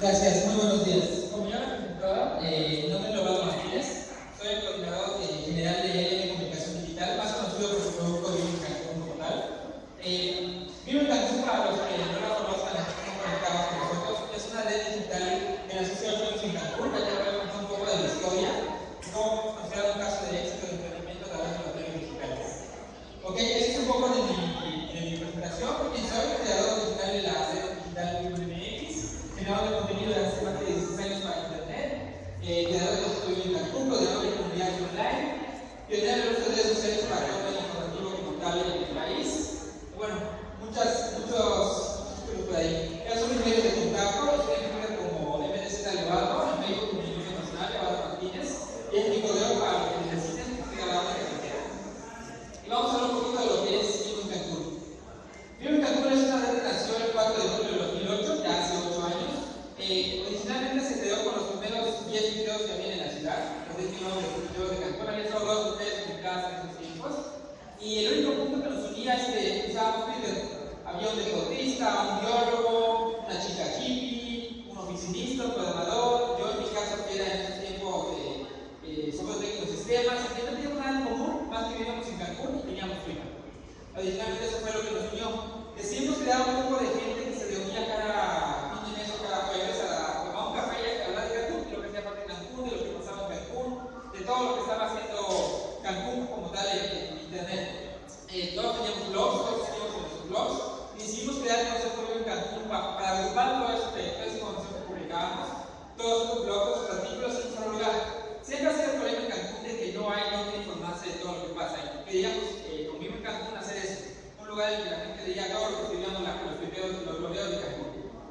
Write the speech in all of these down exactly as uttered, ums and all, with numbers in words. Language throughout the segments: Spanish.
Gracias, muy buenos días. Como ya me comentaba, eh, mi nombre es Lobato Martínez, soy el coordinador eh, general de I L M Comunicación Digital, más conocido por su producto Vivo en Cancún como tal. Eh, Vivo en Cancún, para los que no la conozcan, están conectados con nosotros, es una red digital que nació hace ocho años en Cancún. Ya te voy a contar un poco de la historia, cómo hemos considerado un caso de éxito de emprendimiento a través de los medios digitales. Ok, eso es un poco de mi, de mi presentación, porque soy creador digital de la red digital Vivo M X, generador de contenido de hace más de dieciséis años para internet, eh, creador de estudio en Cancún, creador de comunidades online, pionero de uso de redes sociales para el medio informativo como tal en el país. Bueno, muchas, muchos, muchos por ahí. Ya son mis medios de contacto, estoy en Twitter como M D Z Levato, en Facebook como Instituto Nacional Levato Martínez, y es mi correo para los que necesiten que estoy a la hora que quieran. Y vamos a hablar un poquito de lo que es Vivo en Cancún. Vivo en Cancún es una red que nació el cuatro de julio de dos mil ocho, ya hace ocho años. Eh, originalmente se creó con los primeros diez videos que había en la ciudad, los diez videos de Cancún, había solo dos o tres publicados en esos tiempos. Y el único punto que nos unía es que usábamos Twitter. Había un deportista, un biólogo, una chica hippie, un oficinista, un programador. Yo en mi caso que era en ese tiempo eh, eh, software técnico de sistemas, y no teníamos nada en común, más que vivíamos en Cancún y teníamos Twitter. Adicionalmente eso fue lo que nos unió. Decidimos crear un grupo de gente que se reunía cada fin de mes o cada jueves a tomar un café y a hablar de Cancún, de lo que hacía parte de Cancún, de lo que pasaba en Cancún, de todo lo que estaba haciendo Cancún como tal en, en internet. Eh, todos teníamos blogs, todos teníamos nuestros blogs, y decidimos crear el concepto Vivo en Cancún para, para agrupar toda esa información que publicábamos, todos esos blogs, todos esos artículos en un solo lugar. Siempre ha sido el problema en Cancún de que no hay donde informarse de todo lo que pasa. Y queríamos, eh, con Vivo en Cancún, hacer eso. Un lugar en el que la gente diga todo lo que escribíamos los videos, los blogueos de Cancún.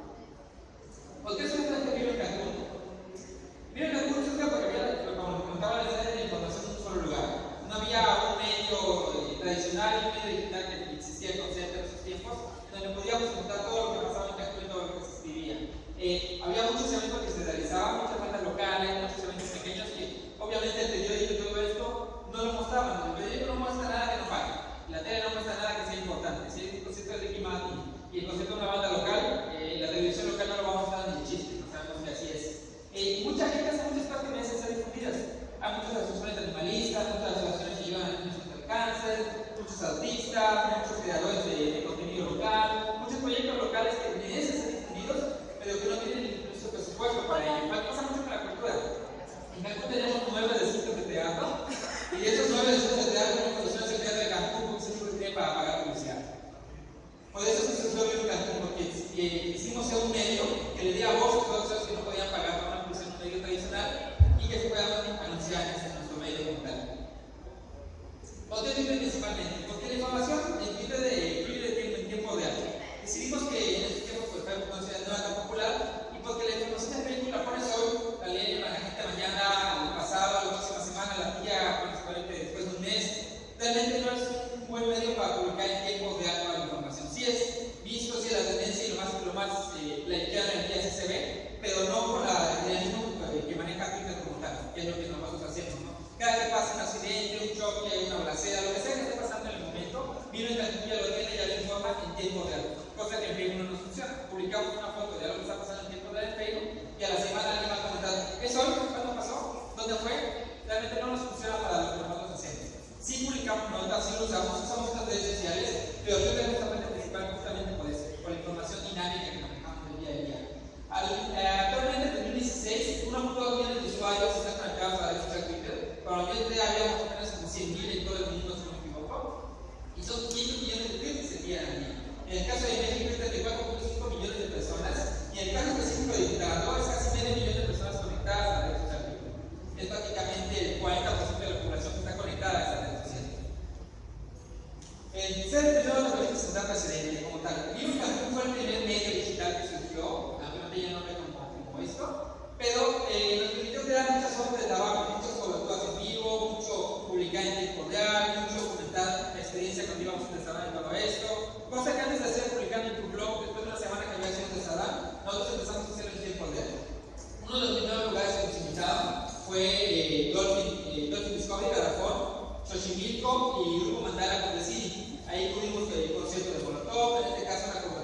¿Por qué surge este Vivo en Cancún? Vivo en Cancún surge porque había, como les comentaba, la necesidad de información en un solo lugar. No había un medio eh, tradicional, un medio digital que existía el concepto en esos tiempos, donde podíamos contar todo lo que pasaba en Cancún y todo lo que se escribía. Eh, había muchos eventos que se realizaban, muchas bandas locales, muchos eventos pequeños, y obviamente el periódico y todo esto no lo mostraban. El periódico no muestra nada que no falle. La tele no muestra nada que sea importante. Si hay un concepto de Ricky Martin y el concepto de una banda local, eh, la televisión local no lo va a mostrar ni de chiste, no sabemos que así es. Eh, mucha gente hace muchas cosas que merecen ser difundidas. Hay muchas asociaciones animalistas, muchas asociaciones que llevan a niños contra el cáncer, muchos artistas, muchos creadores de, de contenido local, muchos proyectos locales que merecen ser difundidos, pero que no tienen incluso presupuesto para ello. Pasa mucho con la cultura. En Cancún tenemos nueve recintos de teatro, y de esos nueve recintos de teatro no conocemos el teatro de Cancún porque se tiene para pagar publicidad. Por eso se surgió Vivo en Cancún, porque eh, hicimos ser un medio que le diera voz a todos esos que no podían pagar por una publicidad en un medio tradicional y que se puedan anunciar en nuestro medio como tal. ¿Por qué Twitter principalmente? Porque la información en Twitter de fluye en tiempo real. Decidimos que en estos tiempos pues, Facebook no sea no era tan popular, y porque la información de Facebook la pones hoy, la leen la gente mañana, el pasado, la próxima semana, la tía, principalmente después de un mes. Realmente no es un buen medio para publicar en tiempo real toda la información. Sí es visto, sí es la tendencia y lo más, lo más eh, likeado en el día sí se ve, pero no con la, el dinamismo que maneja Twitter como tal, que es lo que nosotros hacemos, ¿no? Cada que pasa un accidente, un choque, una balacera, lo que sea que esté pasando en el momento, Vivo en Cancún ya lo tiene y ya lo informa en tiempo real, cosa que en Facebook no nos funciona. Publicamos una foto de algo que está pasando en tiempo real en Facebook y a la semana alguien va a comentar, ¿es hoy? ¿Cuándo pasó? ¿Dónde fue? Realmente no nos funciona para lo que nosotros hacemos. Sí publicamos notas, sí lo usamos, usamos otras redes sociales, pero yo tengo esta parte principal justamente por eso, por la información dinámica que manejamos del día a día. Al, eh, actualmente en dos mil dieciséis, uno punto dos millones de usuarios están conectados a la red social Twitter. Para el dos mil tres había más o menos como cien mil en todo el mundo, si no me equivoco, y son quinientos millones de tweets que se envían al día. En el caso de México es treinta y cuatro punto cinco millones de personas, y en el caso específico de Nicaragua es casi medio millón de personas conectadas a la red social Twitter. Es prácticamente el cuarenta por ciento de la población que está conectada a esa red social. El ser primero no puede presentar precedente como tal. Vivo en Cancún fue el primer medio digital que surgió, aunque no tenía nombre como, como esto, pero eh, nos permitió crear muchas horas de trabajo, muchas coberturas en vivo, mucho publicar en tiempo real, mucho comentar la experiencia cuando íbamos a un restaurante y todo esto, cosa que antes de hacer publicando en tu blog, después de una semana que había sido un restaurante, nosotros empezamos a hacerlo en tiempo real. Uno de los primeros lugares que nos invitaban fue eh, Dolphin, eh, Dolphin Discovery, Garafón, Xochimilco y Grupo Mandala con The City. Ahí tuvimos el concierto de Molotov, en este caso la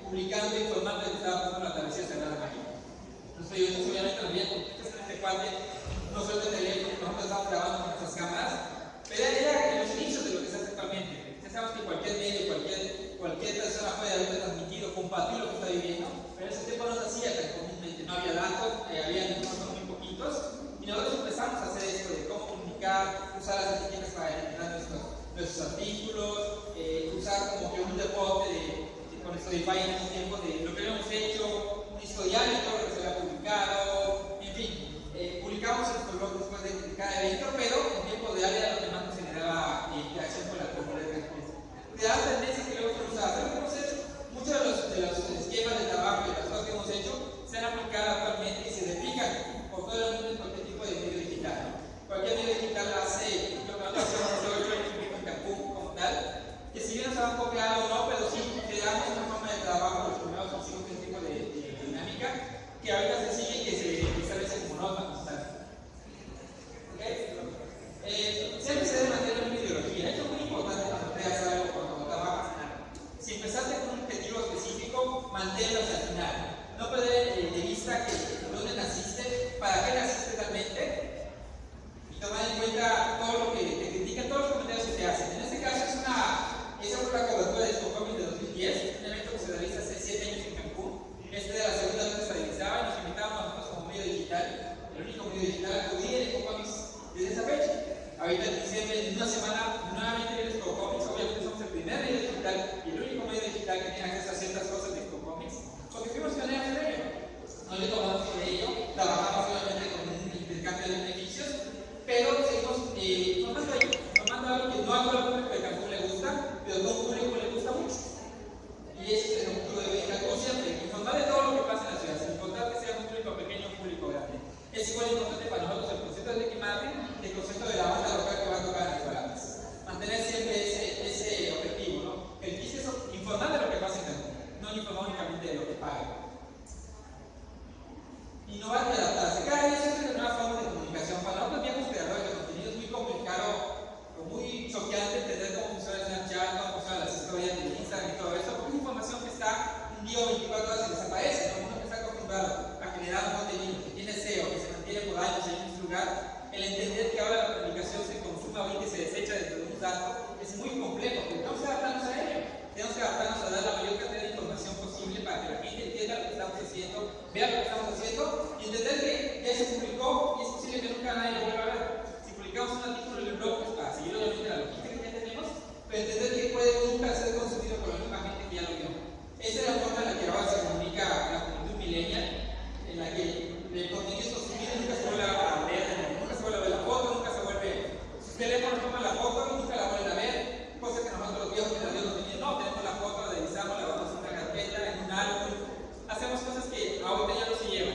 publicando e informando de que estaba pasando la travesía Sagrada María. Los periodistas obviamente también, este cuate, no solo de teléfono, nosotros estamos grabando con nuestras cámaras, pero era en los inicios de lo que se hace actualmente. Ya sabemos que cualquier medio, cualquier, cualquier persona puede haber transmitido, compartir lo que está viviendo, pero en ese tiempo no se hacía tan comúnmente, no había datos, eh, había incluso muy poquitos, y nosotros empezamos a hacer esto de cómo comunicar, usar las etiquetas para identificar nuestros, nuestros artículos, eh, usar como que un deporte de, de, con Spotify en ese tiempo de lo que habíamos hecho, un historial de todo lo que se había publicado, en fin. Eh, publicamos en nuestro blog después de cada evento, pero en tiempo real era lo que más nos generaba eh, interacción con la comunidad de Cancún. De las tendencias que luego hemos usado, lo que hemos hecho, muchos de los, de los esquemas de trabajo y de las cosas que hemos hecho se han aplicado actualmente y se replican por todo el mundo en cualquier tipo de medio digital. Cualquier medio digital hace lo que nosotros hacemos en Cancún como tal, que si bien nos han copiado o no, pero sí creamos una forma de trabajo, los primeros hicimos este tipo de, de dinámica, que ahorita se sigue y que se establece como norma constante. ¿Okay? Eh, siempre se debe mantener una ideología. Esto es muy importante cuando creas algo, cuando trabajas en algo. Si empezaste con un objetivo específico, manténlo hasta el final. No perder eh, de vista que dónde naciste, para qué naciste realmente, y tomar en cuenta todo lo que te critican, todos los comentarios que te hacen. En este caso es una, esa fue la cobertura de Expocomics de dos mil diez, un evento que se realiza hace siete años en Cancún. Este de la segunda vez que se realizaba y nos invitaban nosotros como medio digital, el único medio digital a acudir en Expocomics desde esa fecha. Ahorita en diciembre, en una semana, nuevamente viene Expocomics. Obviamente somos el primer medio digital y el único medio digital que tiene acceso a ciertas cosas de Expocomics, porque fuimos pioneros en ello. No le tomamos por ello, trabajamos obviamente con un intercambio de beneficios, pero seguimos eh, formando algo, formando algo que no a todo el público de Cancún le gusta, pero a todo el público le gusta mucho. Y ese es el objetivo de Cancún siempre, informar de todo lo que pasa en la ciudad, sin importar que sea un público pequeño o un público grande. Es igual importante para nosotros el concepto de Liquimarketing y el concepto de la banda local que va a tocar en las baratas. Mantener siempre ese, ese objetivo, ¿no? El chiste es informar de lo que pasa en Cancún, no informar únicamente de lo que paga. Innovar y adaptarse. Cada día se hace nuevas formas de comunicación. Para nosotros, viejos creadores de contenido, es muy complicado o muy choqueante entender cómo funciona Snapchat, cómo funcionan las historias de Instagram y todo eso, porque es información que está un día o veinticuatro horas y desaparece. Todo el mundo que está acostumbrado a generar un contenido que tiene S E O, que se mantiene por años en un lugar, el entender que ahora la comunicación se consume ahorita y se desecha dentro de un dato es muy complejo, porque tenemos que adaptarnos a ello. Tenemos que adaptarnos a dar la mayor cantidad de información posible para que la gente entienda lo que estamos haciendo, vea lo que estamos haciendo y entender que ya se publicó y es posible que nunca nadie lo vuelva a ver. Si publicamos un artículo en el blog, pues para seguir obviamente la logística que ya tenemos, pero entender que puede nunca ser consumido por la misma gente que ya lo vio. Esa es la forma en la que ahora se comunica la juventud millennial, en la que el contenido es consumido y nunca se vuelve a ver, nunca se vuelve a ver la foto, nunca se vuelve. Sus teléfonos toman la foto y nunca la vuelven a ver, cosa que nosotros los viejos que también lo tenían, no, tenemos la foto, la revisamos, la vamos en una carpeta, en un álbum, hacemos cosas que ahorita ya no se llevan.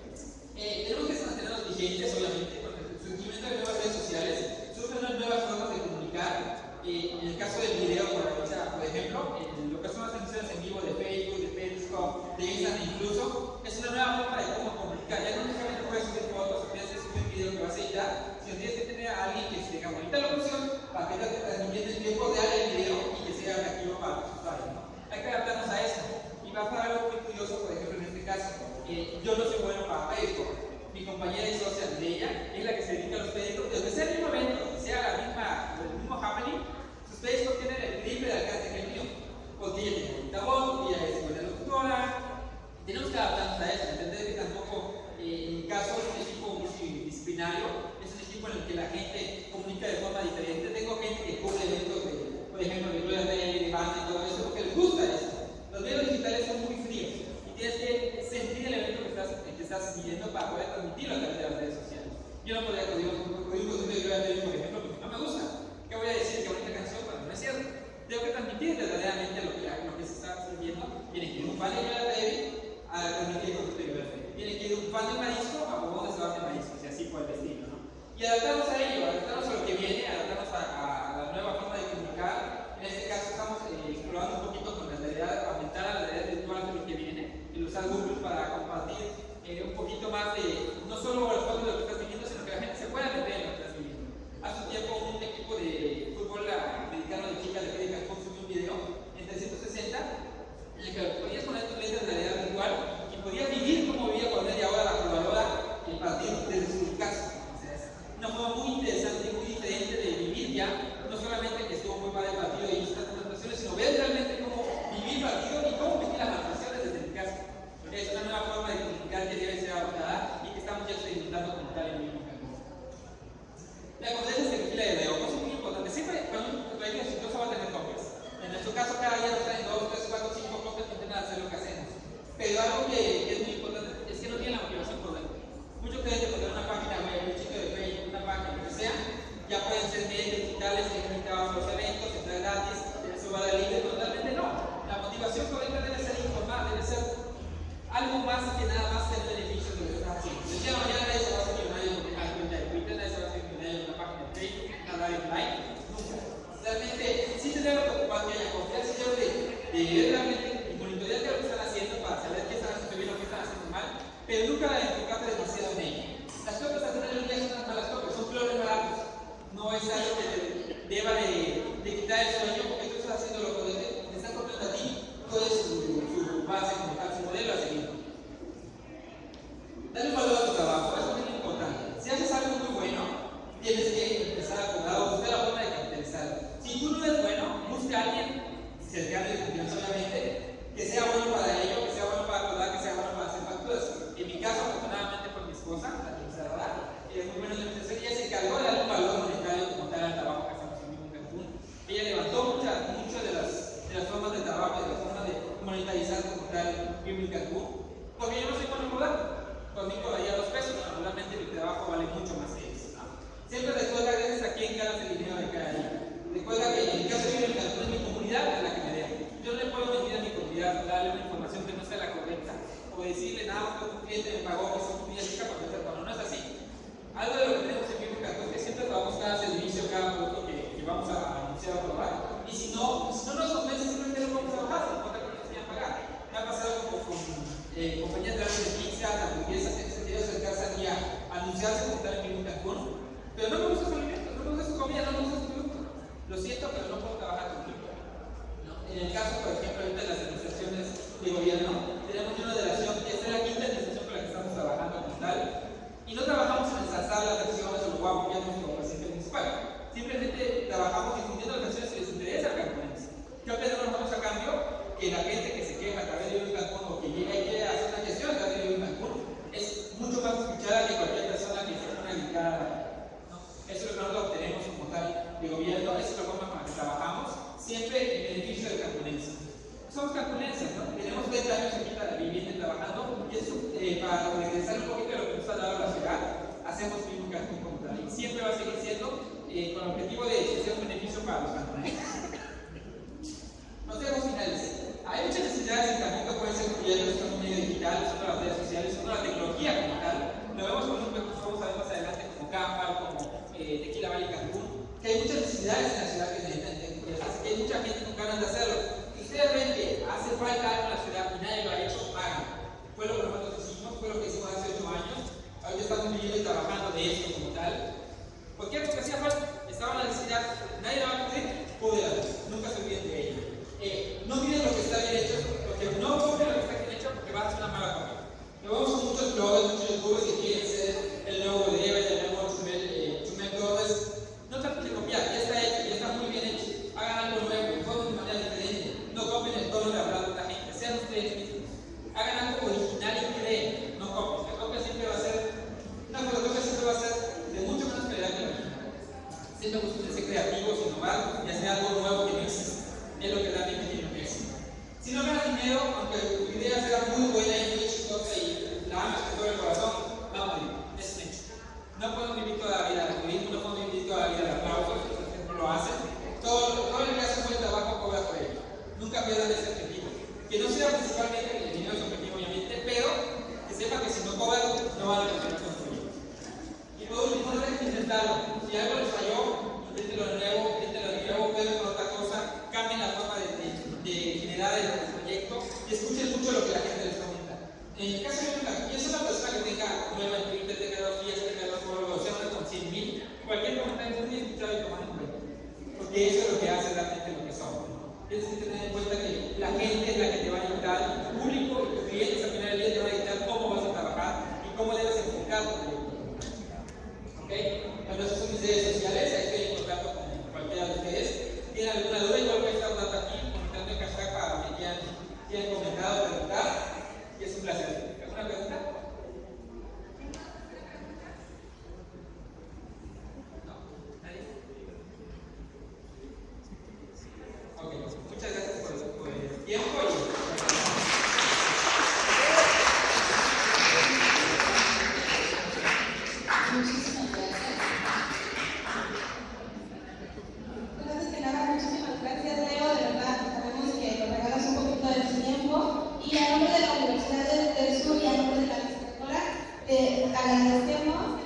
Eh, tenemos que mantenernos vigentes, obviamente, con el surgimiento de nuevas redes sociales, surgen unas nuevas formas de comunicar. Eh, en el caso del video, por ejemplo, en lo que son las transmisiones en vivo de Facebook, de Periscope, de Instagram incluso, es una nueva forma de cómo comunicar. Ya no únicamente puedes subir fotos o tienes que subir un video que vas a editar, sino tienes que tener a alguien que se tenga bonita locución para que te transmitiendo en tiempo real el video y que sea atractivo para los usuarios, ¿no? Hay que adaptarnos a eso. Y va a pasar algo muy curioso, por ejemplo, en este caso. Eh, yo no soy bueno para Facebook. Mi compañera y socia Andrea es la que se dedica a los periódicos, desde sea el mismo evento, sea la misma, el mismo happening, sus periódicos tienen el triple de alcance que el mío, porque ella tiene bonita voz, porque ella es buena locutora. Tenemos que adaptarnos a eso, entender que tampoco, eh, en mi caso, es un equipo multidisciplinario, es un equipo en el que la gente comunica de forma diferente. Tengo gente que cubre eventos de, por ejemplo, de Gloria Rey, de banda y todo eso, porque les gusta eso. Los medios digitales son muy fríos y tienes que sentir el evento que estás, que estás siguiendo para poder transmitirlo a través de las redes sociales. Yo no podría acudir a un concierto de Gloria Rey, por ejemplo, porque no me gusta. ¿Qué voy a decir? Que bonita canción, pero no es cierto. Tengo que transmitir verdaderamente lo que, lo que se está sirviendo. Tiene que ir un fan de Gloria Rey a transmitir el concepto de Gloria Rey. Tiene que ir un fan de marisco a por dónde se va de marisco, y así por el destino, ¿no? Y adaptarnos a ello, adaptarnos a lo que viene, adaptarnos a, a, a la nueva forma de comunicar. En este caso estamos eh, explorando un poquito con la realidad, aumentar la realidad virtual de lo que viene, y usar Google para compartir eh, un poquito más de, no solo los fotos de lo que estás viviendo, sino que la gente se pueda meter en lo que estás viviendo. Hace un tiempo un equipo de fútbol americano de chicas de Cancún subió un video en trescientos sesenta en el que podías poner vivo en Cancún, porque yo no soy monomodato. Conmigo valía dos pesos, normalmente mi trabajo vale mucho más que eso, ¿no? Siempre recuerda gracias a quién ganas el dinero de cada día. Recuerda que en el caso de vivir en Cancún, es mi comunidad es la que me deja. Yo no le puedo mentir a mi comunidad, darle una información que no sea la correcta, o decirle, nada, un cliente me pagó que son días chica porque cuando no es así. Algo de lo que tenemos en Vivo en Cancún es que siempre trabajamos cada servicio, cada producto que, que vamos a anunciar o probar. Y si no, si no nos convence, simplemente lo vamos a bajar, no importa que nos vayan a pagar. Me ha pasado como con eh, compañías de arte de pizza, de hamburguesas, que se quieren acercarse a mí a anunciarse como tal en Vivo en Cancún. Pero no me gusta su alimento, no me gusta su comida, no me gusta su producto. Lo siento, pero no puedo trabajar contigo. ¿No? En el caso, por ejemplo, ahorita de las administraciones de gobierno, tenemos una delación, esta es la quinta administración con la que estamos trabajando como tal, y no trabajamos en ensalzar las acciones o lo guapo que hacemos como presidente municipal. Simplemente trabajamos difundiendo las acciones que les interesa al cancunense. ¿Qué obtenemos nosotros a cambio? Que la gente que se queja a través de Vivo en Cancún o que llega y quiere hacer una gestión a través de Vivo en Cancún es mucho más escuchada que cualquier persona que se pone ligada. ¿No? Eso es lo que nosotros obtenemos como tal de gobierno, esa es la forma con la que trabajamos, siempre en beneficio del cancunense. Somos cancunenses, ¿no? Tenemos treinta años aquí viviendo y trabajando, y eso, eh, para regresar un poquito de lo que nos ha dado la ciudad, hacemos Vivo en Cancún como tal. Y siempre va a seguir siendo eh, con el objetivo de ser un beneficio para los cancunenses. Consejos finales. Hay muchas necesidades en Cancún que pueden ser cubiertas con un medio digital, son las redes sociales, son la tecnología como tal. Lo vemos con un vamos a ver más adelante como Cámpar, como eh, Tequila Valley Cancún, que hay muchas necesidades en la ciudad que necesitan tecnología, así que hay mucha gente con ganas de hacerlo. Si ustedes ven que hace falta algo en la ciudad y nadie lo ha hecho, hagan. Fue lo que nosotros hicimos, fue lo que hicimos hace ocho años. Ahorita estamos viviendo y trabajando de esto como tal. ¿Por qué? Porque hacía falta, estaba en la necesidad, nadie lo va a hacer, poder, nunca se olviden de ello. Eh, no miren lo que está bien hecho, porque no copian lo que está bien hecho porque va a ser una mala copia. Lo vemos con muchos bloggers, muchos youtubers que quieren ser el nuevo de Eva y el nuevo Chumel, eh, Chumel Torres. No traten de copiar, ya está hecho, ya está muy bien hecho. Hagan algo nuevo, formen de manera diferente. No copien el tono de hablar de la gente, sean ustedes mismos. Hagan algo original y creen, no copien. La copia siempre va a ser, una fotocopia siempre va a ser de mucho menos calidad que la original. Siempre busquen ser creativos, innovar y hacer algo nuevo que no existe. Es lo que realmente tiene que decir. Si no ganas dinero, aunque tu idea sea muy buena y muy chistosa y la amas con todo el corazón, va a morir. Es un hecho. No podemos vivir toda la vida de turismo, no podemos vivir toda la vida de aplausos, por ejemplo, lo hacen. Todo, todo el que hace un buen trabajo cobra por ello. Nunca pierdan ese objetivo. Que no sea principalmente el dinero es objetivo, obviamente, pero que sepan que si no cobran, no van a tener construir. Y por último, no dejen de intentarlo. Si algo les falló, inténtelo de nuevo, inténtelo de nuevo, pueden con otra cosa, cambien la forma de, de, de generar el proyecto y escuchen mucho lo que la gente les comenta. En el caso de una, y es una persona que tenga nueva en Twitter, tenga dos días, tenga dos followers, sea una con cien mil, cualquier comentario es muy escuchado y tomado en cuenta. Porque eso es lo que hace realmente lo que somos. Tienes que tener en cuenta que la gente es la que te va a dictar, tu público y tus clientes al final del día te van a dictar cómo vas a trabajar y cómo debes enfocar tu proyecto. ¿Ok? Bueno, esas son mis redes sociales, ahí estoy en contacto con cualquiera de ustedes. ¿Tienen alguna duda? Igual voy a estar dando aquí, comentando en hashtag para que quieran, quieran comentar o preguntar. Y es un placer. ¿Alguna pregunta? ¿No? ¿Nadie? Ok, muchas gracias por, por el tiempo y... Muchísimas gracias. Antes que nada, muchísimas gracias, Leo. De verdad, sabemos que nos regalas un poquito de tu tiempo. Y a nombre de la Universidad del Sur y a nombre de la directora, te agradecemos